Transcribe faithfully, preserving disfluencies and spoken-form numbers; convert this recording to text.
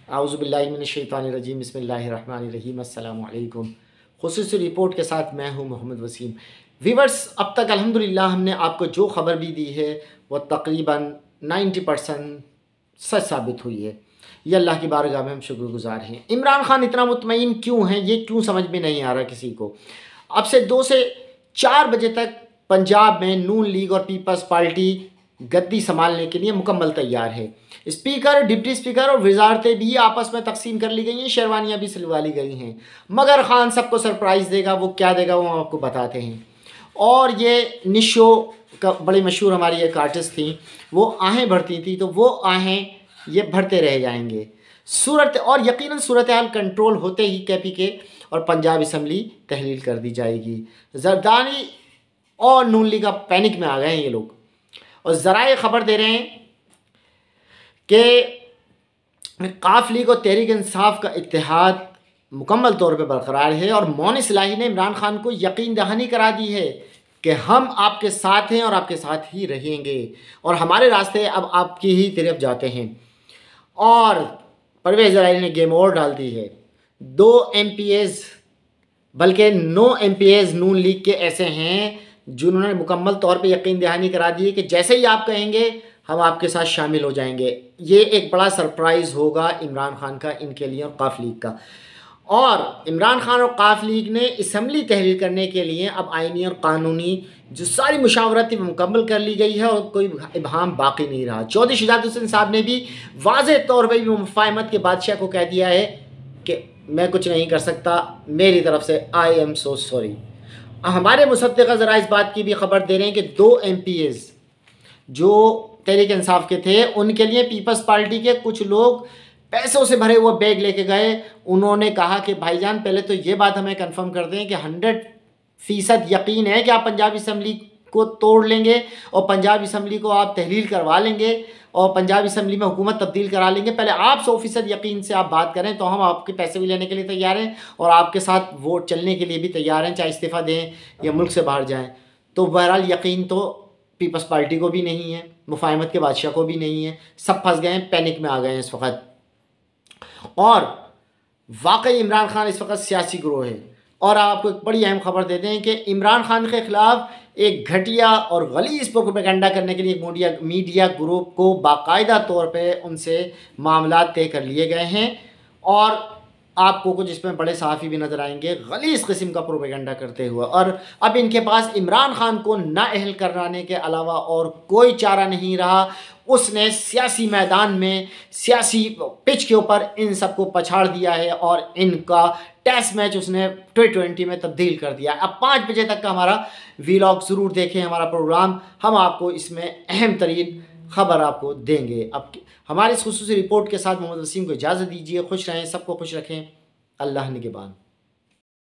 आऊज़ुबिल्लाहि मिनश्शैतानिर्रजीम बिस्मिल्लाहिर्रहमानिर्रहीम अस्सलामु अलैकुम। खुसूसी रिपोर्ट के साथ मैं हूँ मोहम्मद वसीम। वीवर्स, अब तक अल्हम्दुलिल्लाह हमने आपको जो ख़बर भी दी है वो तकरीबन नब्बे परसेंट सच साबित हुई है। ये अल्लाह की बारगाह में हम शुक्रगुज़ार हैं। इमरान खान इतना मुतमईन क्यों हैं, ये क्यों समझ में नहीं आ रहा किसी को। अब से दो से चार बजे तक पंजाब में नून लीग और पीपल्स पार्टी गद्दी संभालने के लिए मुकम्मल तैयार है। स्पीकर, डिप्टी स्पीकर और वजारतें भी आपस में तकसीम कर ली गई हैं, शेरवानियाँ भी सिलवा ली गई हैं। मगर खान सबको सरप्राइज़ देगा। वो क्या देगा वो हम आपको बताते हैं। और ये निशो का बड़ी मशहूर हमारी एक आर्टिस्ट थी, वो आहें भरती थी, तो वो आहें ये भरते रह जाएंगे। सूरत और यकीनन सूरत हाल कंट्रोल होते ही के पी के और पंजाब असम्बली तहलील कर दी जाएगी। जरदारी और नून लीग का पैनिक में आ गए हैं ये लोग, और ज़राए ख़बर दे रहे हैं कि काफ लीग और तहरीक इंसाफ का इत्तेहाद मुकम्मल तौर पर बरकरार है। और मौन इस्लाही ने इमरान खान को यकीन दहानी करा दी है कि हम आपके साथ हैं और आपके साथ ही रहेंगे, और हमारे रास्ते अब आपकी ही तरफ जाते हैं। और परवेज़ इलाही ने गेम और डाल दी है। दो एम पी एज़ बल्कि नौ M P As Noon League के ऐसे हैं जिन्होंने मुकम्मल तौर पे यकीन दहानी करा दी है कि जैसे ही आप कहेंगे हम आपके साथ शामिल हो जाएंगे। ये एक बड़ा सरप्राइज़ होगा इमरान खान का, इनके लिए और काफ लीग का। और इमरान खान और काफ लीग ने असम्बली तहरीर करने के लिए अब आइनी और कानूनी जो सारी मुशावरत मुकम्मल कर ली गई है और कोई इबहाम बाकी नहीं रहा। चौधरी शुजात हुसैन साहब ने भी वाज़ेह तौर पर भी मुफाहमत के बादशाह को कह दिया है कि मैं कुछ नहीं कर सकता, मेरी तरफ से आई एम सो सॉरी। हमारे मुसद्दिक़ ज़रा इस बात की भी ख़बर दे रहे हैं कि दो एम पी एज़ जो तहरीक इंसाफ के थे, उनके लिए पीपल्स पार्टी के कुछ लोग पैसों से भरे हुए बैग लेके गए। उन्होंने कहा कि भाईजान पहले तो ये बात हमें कंफर्म कर दें कि हंड्रेड फ़ीसद यकीन है कि आप पंजाब असम्बली को तोड़ लेंगे और पंजाब असम्बली को आप तहलील करवा लेंगे और पंजाब असम्बली में हुकूमत तब्दील करा लेंगे। पहले आप सौ फ़ीसद यकीन से आप बात करें तो हम आपके पैसे भी लेने के लिए तैयार हैं और आपके साथ वोट चलने के लिए भी तैयार हैं, चाहे इस्तीफ़ा दें या मुल्क से बाहर जाएँ। तो बहरहाल यकीन तो पीपल्स पार्टी को भी नहीं है, मुफाहमत के बादशाह को भी नहीं है। सब फंस गए हैं, पैनिक में आ गए हैं इस वक्त। और वाकई इमरान खान इस वक्त सियासी गिरोह है। और आपको एक बड़ी अहम खबर देते हैं कि इमरान खान के ख़िलाफ़ एक घटिया और गलीज़ प्रोपेगेंडा करने के लिए एक मीडिया मीडिया ग्रुप को बाकायदा तौर पे उनसे मामला तय कर लिए गए हैं। और आपको कुछ इसमें बड़े सहाफ़ी भी नज़र आएंगे गलीज़ किस्म का प्रोपेगेंडा करते हुए। और अब इनके पास इमरान खान को नाअहल कराने के अलावा और कोई चारा नहीं रहा। उसने सियासी मैदान में, सियासी पिच के ऊपर इन सबको पछाड़ दिया है और इनका टेस्ट मैच उसने टी ट्वेंटी में तब्दील कर दिया। अब पाँच बजे तक का हमारा वीलॉग ज़रूर देखें, हमारा प्रोग्राम, हम आपको इसमें अहम तरीन ख़बर आपको देंगे। अब हमारे इस खुसूसी रिपोर्ट के साथ मोहम्मद वसीम को इजाज़त दीजिए। खुश रहें, सबको खुश रखें। अल्लाह निगहबान।